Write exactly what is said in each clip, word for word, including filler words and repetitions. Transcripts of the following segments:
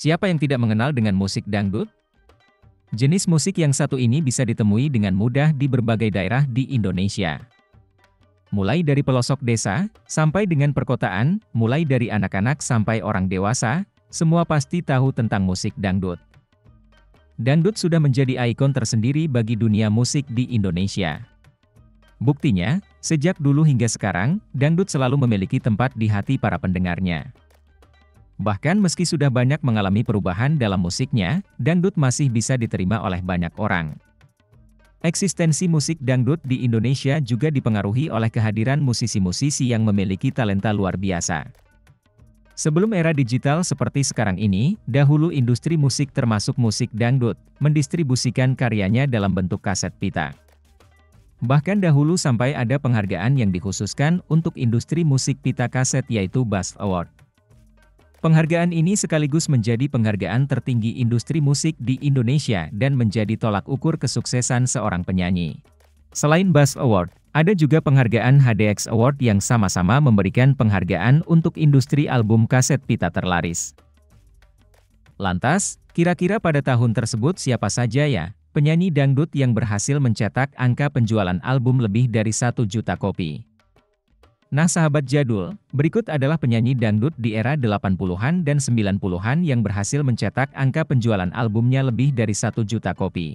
Siapa yang tidak mengenal dengan musik dangdut? Jenis musik yang satu ini bisa ditemui dengan mudah di berbagai daerah di Indonesia. Mulai dari pelosok desa, sampai dengan perkotaan, mulai dari anak-anak sampai orang dewasa, semua pasti tahu tentang musik dangdut. Dangdut sudah menjadi ikon tersendiri bagi dunia musik di Indonesia. Buktinya, sejak dulu hingga sekarang, dangdut selalu memiliki tempat di hati para pendengarnya. Bahkan meski sudah banyak mengalami perubahan dalam musiknya, dangdut masih bisa diterima oleh banyak orang. Eksistensi musik dangdut di Indonesia juga dipengaruhi oleh kehadiran musisi-musisi yang memiliki talenta luar biasa. Sebelum era digital seperti sekarang ini, dahulu industri musik termasuk musik dangdut, mendistribusikan karyanya dalam bentuk kaset pita. Bahkan dahulu sampai ada penghargaan yang dikhususkan untuk industri musik pita kaset yaitu BASF Award. Penghargaan ini sekaligus menjadi penghargaan tertinggi industri musik di Indonesia dan menjadi tolak ukur kesuksesan seorang penyanyi. Selain BASF Award, ada juga penghargaan H D X Award yang sama-sama memberikan penghargaan untuk industri album kaset pita terlaris. Lantas, kira-kira pada tahun tersebut siapa saja ya, penyanyi dangdut yang berhasil mencetak angka penjualan album lebih dari satu juta kopi? Nah sahabat jadul, berikut adalah penyanyi dangdut di era delapan puluhan dan sembilan puluhan yang berhasil mencetak angka penjualan albumnya lebih dari satu juta kopi.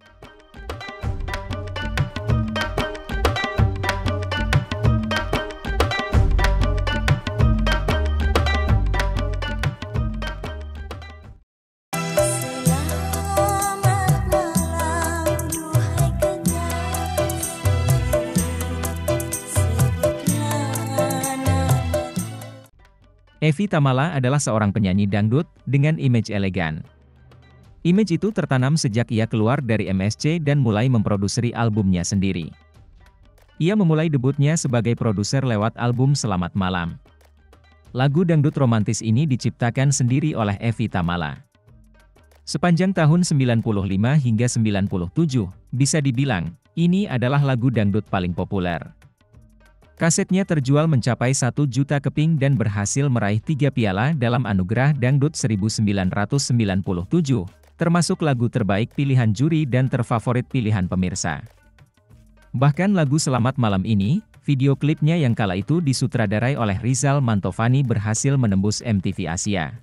Evi Tamala adalah seorang penyanyi dangdut dengan image elegan. Image itu tertanam sejak ia keluar dari M S C dan mulai memproduksi albumnya sendiri. Ia memulai debutnya sebagai produser lewat album Selamat Malam. Lagu dangdut romantis ini diciptakan sendiri oleh Evi Tamala. Sepanjang tahun sembilan puluh lima hingga sembilan puluh tujuh, bisa dibilang, ini adalah lagu dangdut paling populer. Kasetnya terjual mencapai satu juta keping dan berhasil meraih tiga piala dalam Anugerah Dangdut seribu sembilan ratus sembilan puluh tujuh, termasuk lagu terbaik pilihan juri dan terfavorit pilihan pemirsa. Bahkan lagu Selamat Malam ini, video klipnya yang kala itu disutradarai oleh Rizal Mantovani berhasil menembus M T V Asia.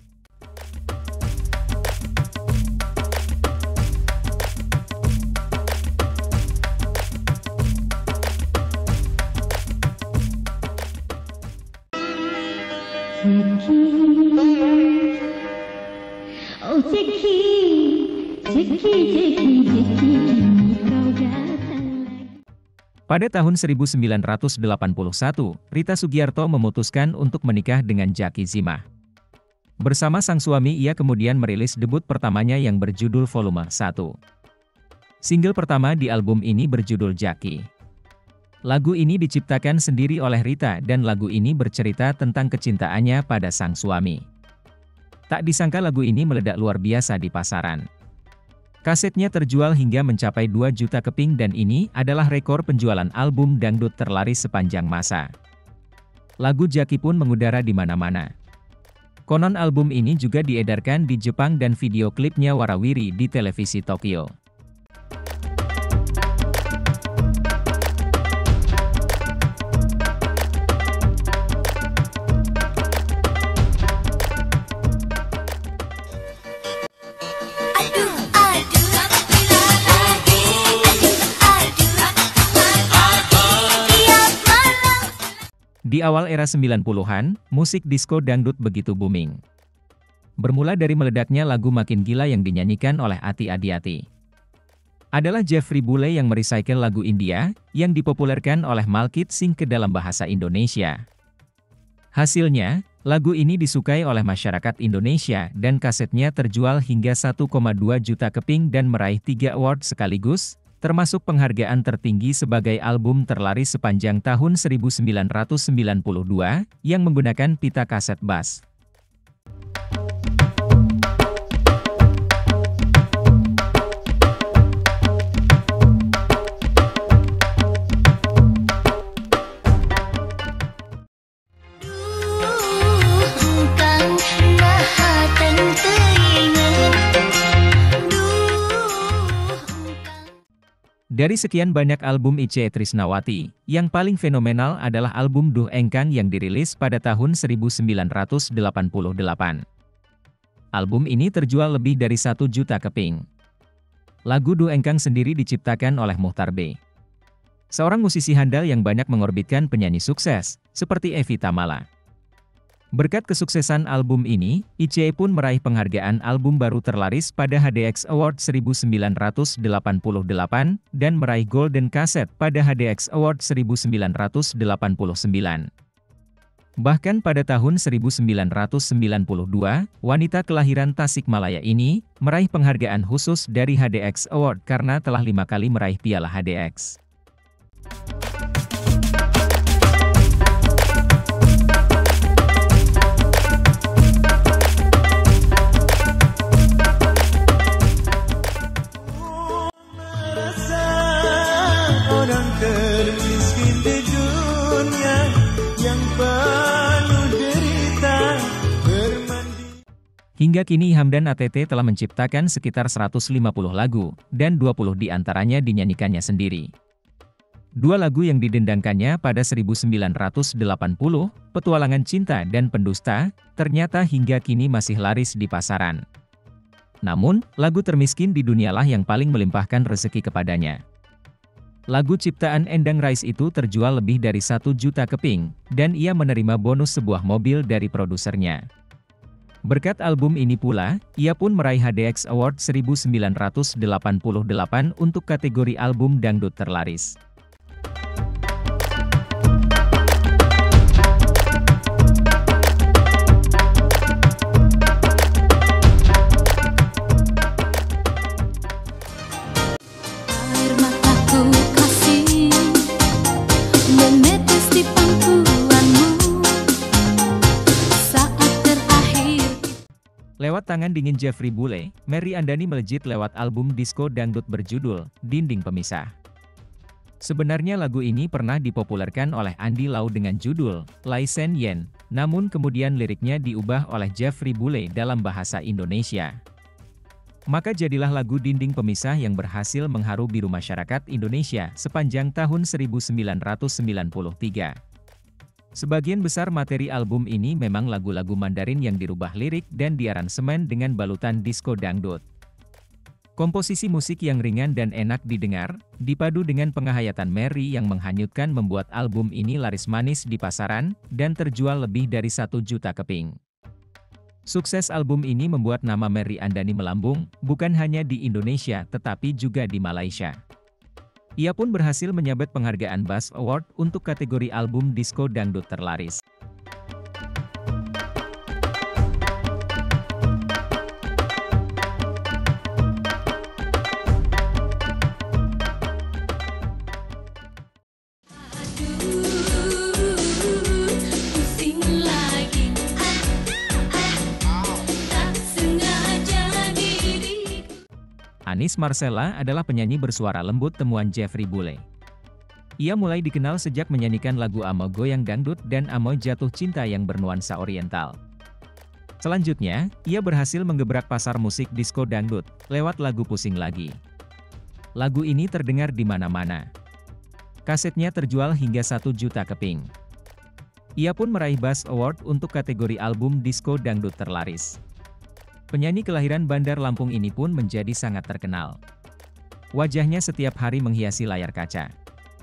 Zeki, oh Zeki, Zeki, Zeki, Zeki, kau datang lagi. Pada tahun seribu sembilan ratus delapan puluh satu, Rita Sugiarto memutuskan untuk menikah dengan Jaki Zimah. Bersama sang suami ia kemudian merilis debut pertamanya yang berjudul Volume satu. Single pertama di album ini berjudul Jaki. Lagu ini diciptakan sendiri oleh Rita dan lagu ini bercerita tentang kecintaannya pada sang suami. Tak disangka lagu ini meledak luar biasa di pasaran. Kasetnya terjual hingga mencapai dua juta keping dan ini adalah rekor penjualan album dangdut terlaris sepanjang masa. Lagu Jaki pun mengudara di mana-mana. Konon album ini juga diedarkan di Jepang dan video klipnya warawiri di televisi Tokyo. Di awal era sembilan puluhan, musik disco dangdut begitu booming. Bermula dari meledaknya lagu Makin Gila yang dinyanyikan oleh Ati Adi-Ati. Adalah Jeffrey Bule yang merecycle lagu India, yang dipopulerkan oleh Malkit Singh ke dalam bahasa Indonesia. Hasilnya, lagu ini disukai oleh masyarakat Indonesia dan kasetnya terjual hingga satu koma dua juta keping dan meraih tiga award sekaligus, termasuk penghargaan tertinggi sebagai album terlaris sepanjang tahun seribu sembilan ratus sembilan puluh dua, yang menggunakan pita kaset bass. Duh, engkang maha tentuin Dari sekian banyak album Itje Trisnawati, yang paling fenomenal adalah album Duh Engkang yang dirilis pada tahun seribu sembilan ratus delapan puluh delapan. Album ini terjual lebih dari satu juta keping. Lagu Duh Engkang sendiri diciptakan oleh Muchtar B, seorang musisi handal yang banyak mengorbitkan penyanyi sukses, seperti Evie Tamala. Berkat kesuksesan album ini, Itje pun meraih penghargaan album baru terlaris pada H D X Award seribu sembilan ratus delapan puluh delapan, dan meraih Golden Cassette pada H D X Award seribu sembilan ratus delapan puluh sembilan. Bahkan pada tahun seribu sembilan ratus sembilan puluh dua, wanita kelahiran Tasikmalaya ini, meraih penghargaan khusus dari H D X Award karena telah lima kali meraih piala H D X. Hingga kini Hamdan A T T telah menciptakan sekitar seratus lima puluh lagu, dan dua puluh diantaranya dinyanyikannya sendiri. Dua lagu yang didendangkannya pada seribu sembilan ratus delapan puluh, Petualangan Cinta dan Pendusta, ternyata hingga kini masih laris di pasaran. Namun, lagu Termiskin di Dunialah yang paling melimpahkan rezeki kepadanya. Lagu ciptaan Endang Rais itu terjual lebih dari satu juta keping, dan ia menerima bonus sebuah mobil dari produsernya. Berkat album ini pula, ia pun meraih H D X Award seribu sembilan ratus delapan puluh delapan untuk kategori album dangdut terlaris. Air mataku kasih menetes di pangkuanmu saat terakhir. Lewat tangan dingin Jeffrey Bule, Merry Andani melejit lewat album disco dangdut berjudul Dinding Pemisah. Sebenarnya lagu ini pernah dipopulerkan oleh Andy Lau dengan judul Lai Sen Yen, namun kemudian liriknya diubah oleh Jeffrey Bule dalam bahasa Indonesia. Maka jadilah lagu Dinding Pemisah yang berhasil mengharu biru masyarakat Indonesia sepanjang tahun seribu sembilan ratus sembilan puluh tiga. Sebagian besar materi album ini memang lagu-lagu Mandarin yang dirubah lirik dan diaransemen dengan balutan disco dangdut. Komposisi musik yang ringan dan enak didengar, dipadu dengan penghayatan Merry yang menghanyutkan membuat album ini laris manis di pasaran, dan terjual lebih dari satu juta keping. Sukses album ini membuat nama Merry Andani melambung, bukan hanya di Indonesia tetapi juga di Malaysia. Ia pun berhasil menyabet penghargaan B A S Award untuk kategori album disco dangdut terlaris. Pusing lagi, tak sengaja diriku. Anis Marcella adalah penyanyi bersuara lembut temuan Jeffrey Bule. Ia mulai dikenal sejak menyanyikan lagu Amo Goyang Dangdut dan Amo Jatuh Cinta yang bernuansa oriental. Selanjutnya, ia berhasil menggebrak pasar musik disco dangdut, lewat lagu Pusing Lagi. Lagu ini terdengar di mana-mana. Kasetnya terjual hingga satu juta keping. Ia pun meraih B A S Award untuk kategori album disco dangdut terlaris. Penyanyi kelahiran Bandar Lampung ini pun menjadi sangat terkenal. Wajahnya setiap hari menghiasi layar kaca.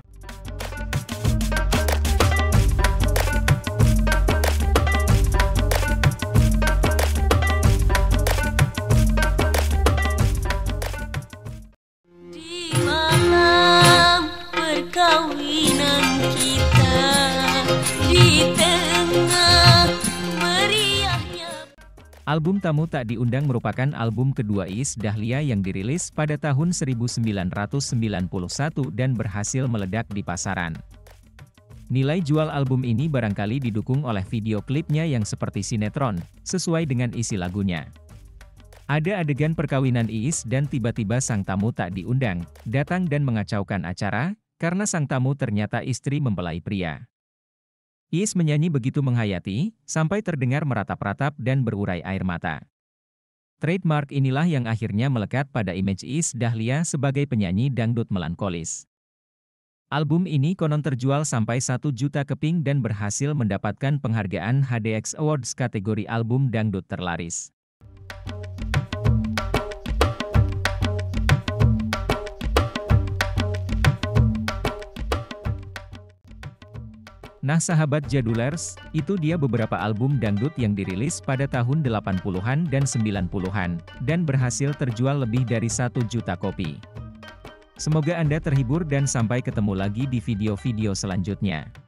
Di malam perkawinan kita, di tengah meriahnya. Album Tamu Tak Diundang merupakan album kedua Iis Dahlia yang dirilis pada tahun seribu sembilan ratus sembilan puluh satu dan berhasil meledak di pasaran. Nilai jual album ini barangkali didukung oleh video klipnya yang seperti sinetron, sesuai dengan isi lagunya. Ada adegan perkawinan Iis dan tiba-tiba sang tamu tak diundang, datang dan mengacaukan acara, karena sang tamu ternyata istri mempelai pria. Iis menyanyi begitu menghayati, sampai terdengar meratap-ratap dan berurai air mata. Trademark inilah yang akhirnya melekat pada image Iis Dahlia sebagai penyanyi dangdut melankolis. Album ini konon terjual sampai satu juta keping dan berhasil mendapatkan penghargaan H D X Awards kategori album dangdut terlaris. Nah sahabat Jadulers, itu dia beberapa album dangdut yang dirilis pada tahun delapan puluhan dan sembilan puluhan, dan berhasil terjual lebih dari satu juta kopi. Semoga Anda terhibur dan sampai ketemu lagi di video-video selanjutnya.